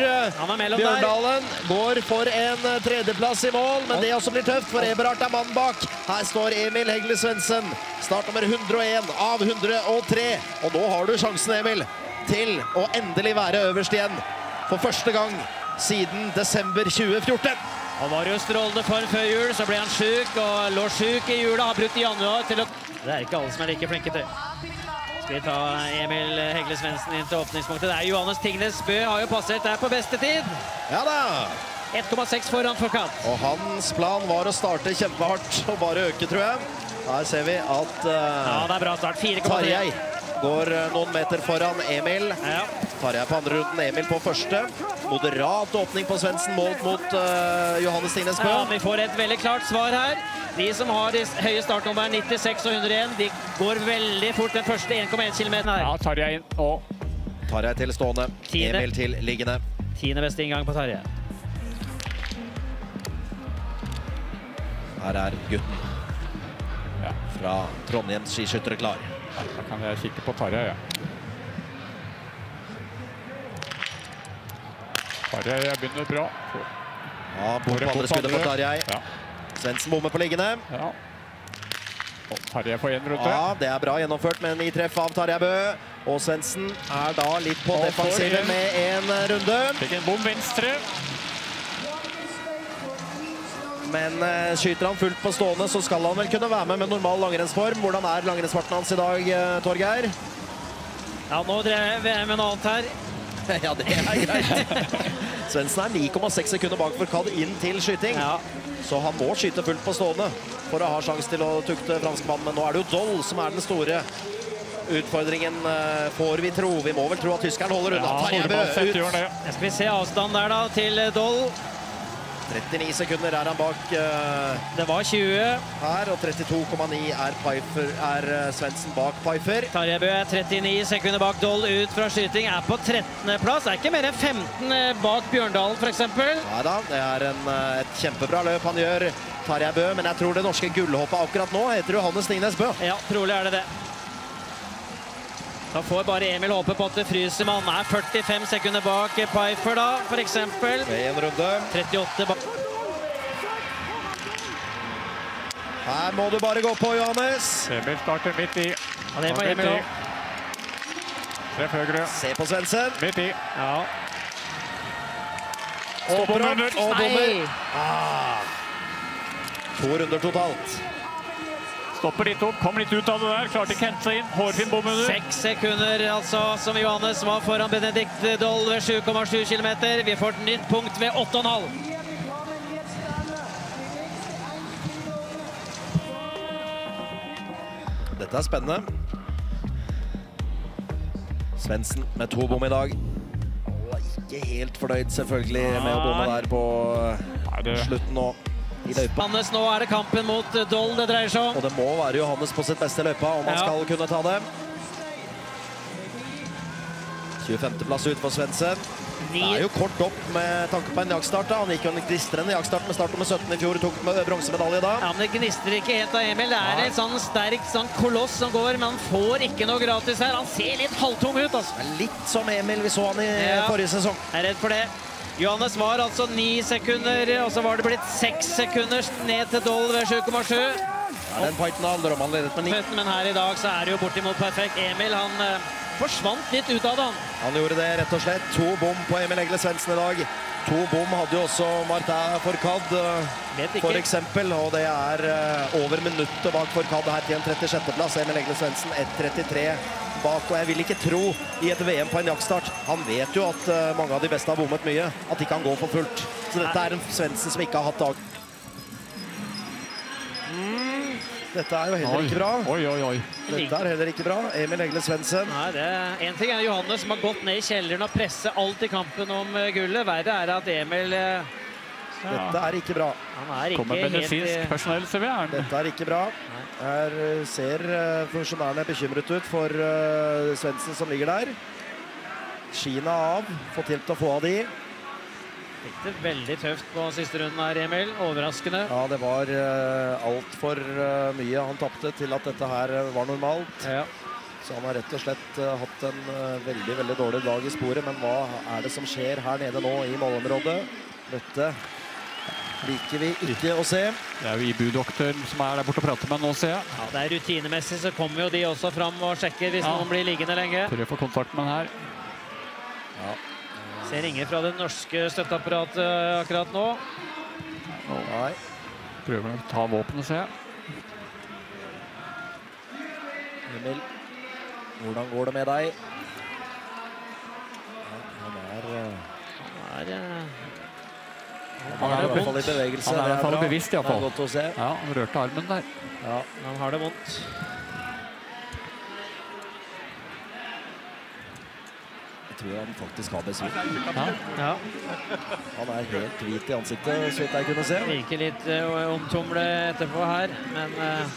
Bjørndalen går for en tredjeplass i mål, men det også blir tøft, for Eberhardt er mannen bak. Her står Emil Hegle Svendsen, startnummer 101 av 103. Og nå har du sjansen, Emil, til å endelig være øverst igjen. For første gang siden desember 2014. Han var jo strålende form før jul, så ble han syk, og lå syk i jula. Har brukt januar til å... Det er ikke alle som er like flinke til. Skal vi ta Emil Hegle Svendsen inn til åpningspunktet. Det er Johannes Tingnes Bø, har jo passert der på beste tid. Ja da! 1,6 foran Forkat. Og hans plan var å starte kjempehardt og bare øke, tror jeg. Her ser vi at ja, det er bra start. 4,3. Tarjei går noen meter foran Emil. Ja. Tarjei på andre runden, Emil på første. Moderat åpning på Svendsen målt mot Johannes Tingnes Bø. Ja, vi får et veldig klart svar her. De som har de høye startnummer 96 og 101, de går veldig fort den første 1,1 kilometer her. Ja, Tarjei inn og... Tarjei til stående, Emil til liggende. 10. beste inngang på Tarjei. Her er gutten fra Trondheims skiskyttere klar. Da kan jeg kikke på Tarjei, ja. Tarjei begynner bra. Ja, bort på andre skuddet for Tarjei. Ja. Svendsen bommer på liggende. Ja. Og Tarjei på en runde. Ja, det er bra gjennomført med en 9 treff av Tarjei Bø. Og Svendsen er da litt på defensiven med en runde. Fikk en bom venstre. Men skyter han fullt på stående, så skal han vel kunne være med normal langrennsform. Hvordan er langrennsfarten hans i dag, Torgeir? Ja, nå drev vi med noe annet her. Ja, det er greit. Svendsen er 9,6 sekunder bak Forkat inn til skyting. Ja. Så han må skyte fullt på stående for å ha sjanse til å tukte franskmannen. Men nå er det jo Doll som er den store utfordringen, får vi tro. Vi må vel tro at tyskeren holder unna. Ja, Tarjei ut. Skal vi se avstand der da til Doll. 39 sekunder er han bak Det var 20. her, og 32,9 er Svendsen bak Pfeiffer. Tarjei Bø er 39 sekunder bak Doll ut fra skyting, er på 13. plass. Er ikke mer enn 15 bak Bjørndalen, for eksempel. Neida, det er et kjempebra løp han gjør, Tarjei Bø, men jeg tror det norske gullhoppet akkurat nå heter Johannes Tingnes Bø. Ja, trolig er det det. Da får bare Emil håpe på at det fryser, men han er 45 sekunder bak Pfeiffer da, for eksempel. Med en runde. 38 bak. Her må du bare gå på, Johannes. Emil starter midt i. Ja, det var Emil også. Treff høyre. Se på Svendsen. Midt i. Ja. Stopper opp og bommer. Nei! 2 runder totalt. Stopper litt opp, kom litt ut av det der, klarte ikke hente seg inn, hårfin bom under. 6 sekunder, altså, som Johannes var foran Benedikt Doll ved 7,7 kilometer. Vi får et nytt punkt ved 8,5. Dette er spennende. Svendsen med 2 bom i dag. Og ikke helt fornøyd selvfølgelig med å bomme der på slutten nå. Johannes, nå er det kampen mot Doll det dreier seg om. Og det må være Johannes på sitt beste løypa om han skal kunne ta det. 25. plass ut for Svendsen. Det er jo kort opp med tanke på en jaktstart. Han gikk jo en gnistrende jaktstart med start nummer 17 i fjor og tok bronsemedalje da. Ja, men det gnistrer ikke helt av Emil. Det er en sånn sterk koloss som går, men han får ikke noe gratis her. Han ser litt halvtung ut, altså. Litt som Emil, vi så han i forrige sesong. Jeg er redd for det. Johannes var altså 9 sekunder, og så var det blitt 6 sekunder ned til Doll ved 7,7. Ja, den fighten handler om han ledet med 9. Men her i dag så er det jo bortimot perfekt. Emil, han forsvant litt ut av det. Han gjorde det rett og slett. 2 bom på Emil Hegle Svendsen i dag. 2 bom hadde jo også Martin Forkat, for eksempel, og det er over minuttet bak Forkat her til en 36. plass. Emil Hegle Svendsen 1,33 bak, og jeg vil ikke tro i et VM på en jaktstart. Han vet jo at mange av de beste har bommet mye, at de kan gå for fullt. Så dette er en Svendsen som ikke har hatt dag. Dette er jo heller ikke bra. Dette er heller ikke bra. Emil Hegle Svendsen. Nei, en ting er Johannes som har gått ned i kjelleren og presset alt i kampen om gullet. Verre er at Emil... Dette er ikke bra. Han er ikke kommer medisinsk personell, ser vi. Dette er ikke bra. Her ser funksjonærene bekymret ut for Svendsen som ligger der. Skiene av, fått hjelp til å få av de. Gikk det veldig tøft på siste runden her, Emil. Overraskende. Ja, det var alt for mye han tappte til at dette her var normalt. Ja. Så han har rett og slett hatt en veldig, veldig dårlig dag i sporet. Men hva er det som skjer her nede nå i målområdet? Dette liker vi ikke å se. Det er jo IBU-doktoren som er der borte og prater med nå, ser jeg. Ja, det er rutinemessig, så kommer jo de også fram og sjekker hvis noen blir liggende lenge. Prøver å få kontakt med den her. Ja. Ser ingen fra det norske støtteapparatet akkurat nå. Nei. Prøver å ta våpenet, ser jeg. Emil, hvordan går det med deg? Ja, han er i hvert fall i bevegelse. Han er i hvert fall bevisst, i hvert fall. Det er godt å se. Ja, han rørte armen der. Ja, han har det vondt. Jeg tror han faktisk har besvimt. Ja. Han er helt hvit i ansiktet, så vidt jeg kunne se. Virker litt omtumle etterpå her, men...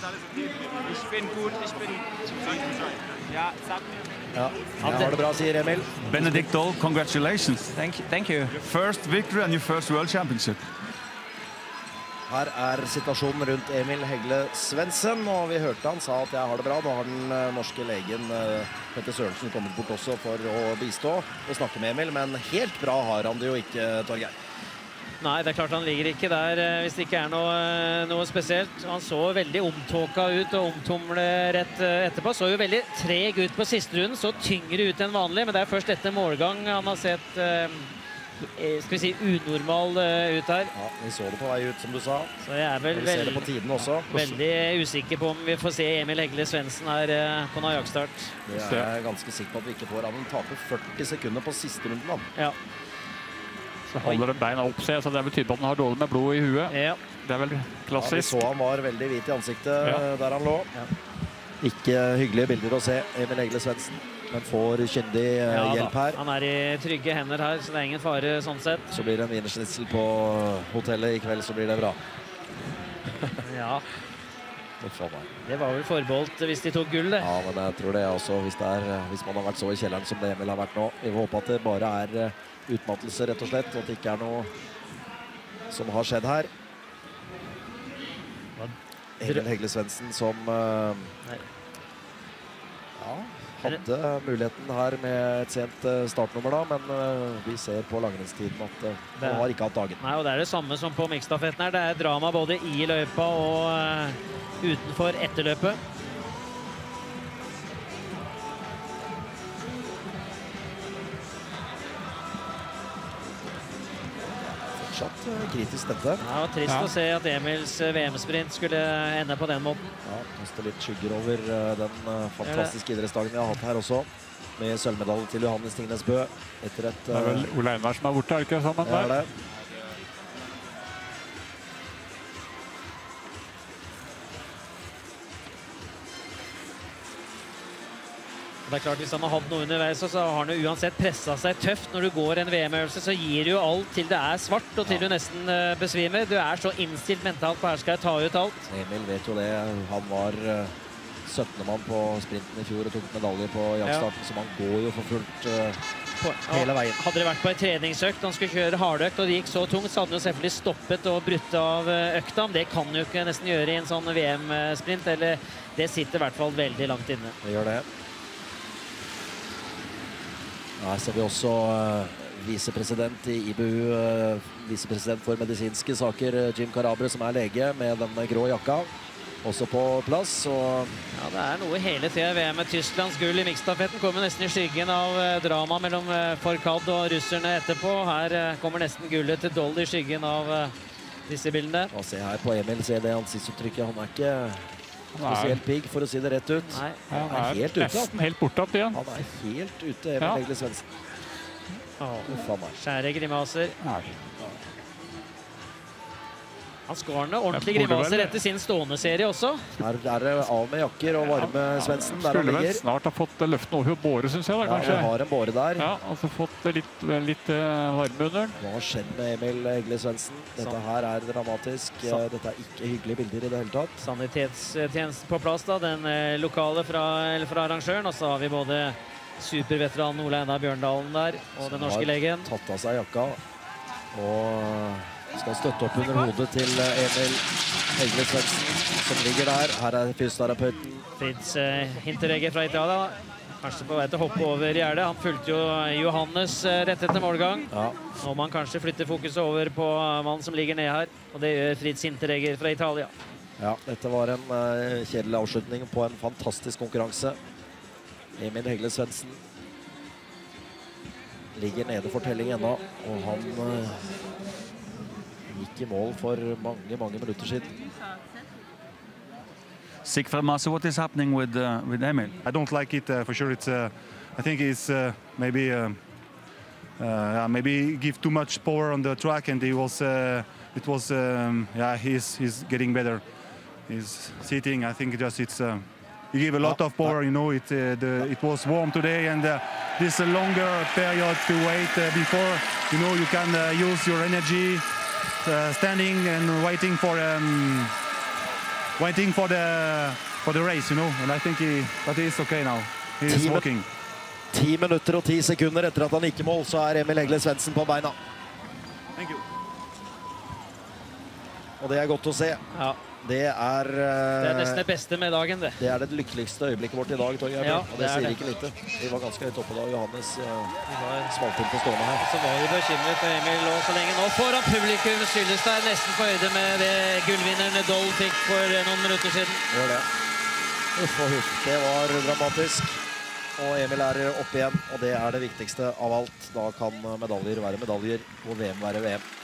Ja, jeg har det bra, sier Emil. Benedict Doll, congratulations. Thank you. First victory and your first World Championship. Her er situasjonen rundt Emil Hegle Svendsen, og vi hørte han sa at jeg har det bra. Nå har den norske legen Petter Sørensen kommet bort også for å bistå og snakke med Emil, men helt bra har han det jo ikke, Torgeir. Nei, det er klart han ligger ikke der hvis det ikke er noe spesielt. Han så veldig omtåka ut og omtumle rett etterpå. Så jo veldig treg ut på siste runden, så tyngre ut enn vanlig, men det er først etter målgang han har sett, skal vi si, unormal ut her. Ja, vi så det på vei ut, som du sa. Så jeg er vel vi ser det på tiden også. Veldig usikker på om vi får se Emil Hegle Svendsen her på Najakstart. Det er jeg ganske sikker på at vi ikke får. Han taper 40 sekunder på siste runden, han. Ja. Så holder den beina opp seg, så det er vel tydelig på at han har dårlig med blod i huet. Ja. Det er vel klassisk. Ja, vi så han var veldig hvit i ansiktet der han lå. Ja. Ikke hyggelige bilder å se Emil Hegle Svendsen, men får kyndig hjelp her. Han er i trygge hender her, så det er ingen fare sånn sett. Så blir det en wienerschnitzel på hotellet i kveld, så blir det bra. Ja. Det var vel forbeholdt hvis de tok gull, det. Ja, men jeg tror det også, hvis man har vært så i kjelleren som det Emil har vært nå. Vi håper at det bare er utmattelse, rett og slett, og at det ikke er noe som har skjedd her. Emil Hegle Svendsen som hadde muligheten her med et sent startnummer da, men vi ser på langrennstiden at han har ikke hatt dagen. Nei, og det er det samme som på mixstafetten her. Det er drama både i løypa og utenfor etterløpet. Kritisk dette. Ja, trist å se at Emils VM-sprint skulle ende på den måten. Ja, kaster litt skygger over den fantastiske idrettsdagen vi har hatt her også, med sølvmedalje til Johannes Tingnes Bø etter et... Det er vel Ole Einar som er borte, er det ikke sammen der? Det er det. Det er klart, hvis han har hatt noe underveis, så har han jo uansett presset seg tøft. Når du går en VM-øvelse, så gir du jo alt til det er svart, og til du nesten besvimer. Du er så innstilt mentalt på her skal jeg ta ut alt. Emil vet jo det. Han var 17. mann på sprinten i fjor og tok medalje på jaktstarten, så man går jo for fullt hele veien. Hadde det vært på en treningsøkt, han skulle kjøre hardøkt, og det gikk så tungt, så hadde han jo selvfølgelig stoppet og brutt av økta. Men det kan han jo ikke nesten gjøre i en sånn VM-sprint, eller det sitter i hvert fall veldig langt inne. Det gjør det. Her ser vi også visepresident i IBU, visepresident for medisinske saker, Jim Carabre, som er lege med den grå jakka, også på plass. Ja, det er noe hele tiden. VM med Tysklands gull i mixstafetten kommer nesten i skyggen av drama mellom Forkad og russerne etterpå. Her kommer nesten gullet til Doll i skyggen av disse bildene. Og se her på Emil, se det ansiktsuttrykket. Han er ikke spesielt pigg, for å si det rett ut. Nei. Han er helt ute. Nesten helt borte opp igjen. Han er helt ute, Emil Hegle Svendsen. Skjære grimaser. Nei. Han skår noe ordentlig grimaser etter sin stående serie også. Her er det av med jakker og varme Svendsen der han Skulle vel ligger. snart ha fått løften over båre, synes jeg da, kanskje. Ja, har en båre der. Ja, altså fått litt varme under. Hva har skjedd med Emil Hegle Svendsen? Dette her er dramatisk. Dette er ikke hyggelige bilder i det hele tatt. Sanitetstjenesten på plass da, den lokale fra arrangøren, og så har vi både superveteranen Ole Einar Bjørndalen der, og den norske legen. Tatt av seg jakka, og Skal støtte opp under hodet til Emil Hegle Svendsen, som ligger der. Her fysioterapeuten. Fritz Hinteregger fra Italia. Kanskje på vei til å hoppe over gjerdet. Han fulgte jo Johannes rett etter målgang. Ja. Nå må han kanskje flytte fokuset over på mannen som ligger ned her. Og det gjør Fritz Hinteregger fra Italia. Ja, dette var en kjedelig avslutning på en fantastisk konkurranse. Emil Hegle Svendsen ligger nede for telling ennå, og han gikk i mål for mange minutter siden. Sigfrid Masse, what is happening with Emil? I don't like it for sure. It's I think it's maybe maybe give too much power on the track, and it was yeah, he's getting better. He's sitting. I think just it's you give a lot of power. You know, it was warm today, and this a longer period to wait before. You know, you can use your energy standing and waiting for the race, you know, and I think that is okay now. He is walking. 10 minutter og 10 sekunder etter at han gikk i mål, så Emil Hegle Svendsen på beina. Thank you. Og det godt å se. Ja. Det nesten det beste med dagen, det. Det det lykkeligste øyeblikket vårt i dag, Torgeir. Ja, og det sier ikke lite. Vi var ganske høyt oppe da, Johannes smalt inn på stående her. Så var vi bekymret for Emil lå så lenge nå. Foran publikum skyldes der nesten på høyde med det gullvinneren Doll fikk for noen minutter siden. Gjør det. Uff og huff. Det var dramatisk. Og Emil opp igjen, og det det viktigste av alt. Da kan medaljer være medaljer, og VM være VM.